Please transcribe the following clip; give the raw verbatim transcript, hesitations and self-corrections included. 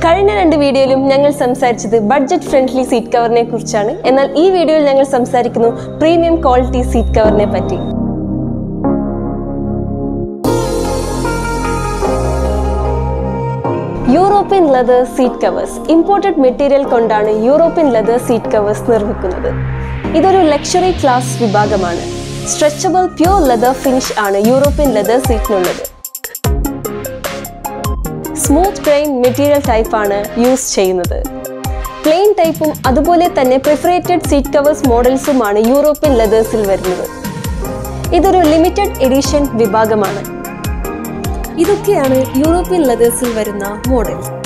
കഴിഞ്ഞ രണ്ട് വീഡിയോയിലും ഞങ്ങൾ സംസാരിച്ചത് ബഡ്ജറ്റ് ഫ്രണ്ട്ലി സീറ്റ് കവറിനെ കുറിച്ചാണ്. എന്നാൽ ഈ വീഡിയോയിൽ ഞങ്ങൾ സംസാരിക്കുന്നു പ്രീമിയം ക്വാളിറ്റി സീറ്റ് കവറിനെ പറ്റി. European leather seat covers. Imported material കൊണ്ടാണ് യൂറോപ്യൻ ലെതർ സീറ്റ് കവേഴ്സ് നിർമ്മിക്കുന്നത്. ഇതൊരു ലക്ഷറി ക്ലാസ് വിഭാഗമാണ്. സ്ട്രെച്ചബിൾ പ്യൂർ ലെതർ ഫിനിഷ് ആണ് യൂറോപ്യൻ ലെതർ സീറ്റിനുള്ളത്. സ്മൂത്ത് ഗ്രെയിൻ മെറ്റീരിയൽ ടൈപ്പാണ് യൂസ് ചെയ്യുന്നത്. പ്ലെയിൻ ടൈപ്പും അതുപോലെ തന്നെ പ്രിഫറേറ്റഡ് സീറ്റ് കവേഴ്സ് മോഡൽസുമാണ് യൂറോപ്യൻ ലെതേഴ്സിൽ വരുന്നത്. ഇതൊരു ലിമിറ്റഡ് എഡിഷൻ വിഭാഗമാണ്. ഇതൊക്കെയാണ് യൂറോപ്യൻ ലെതേഴ്സിൽ വരുന്ന മോഡൽസ്.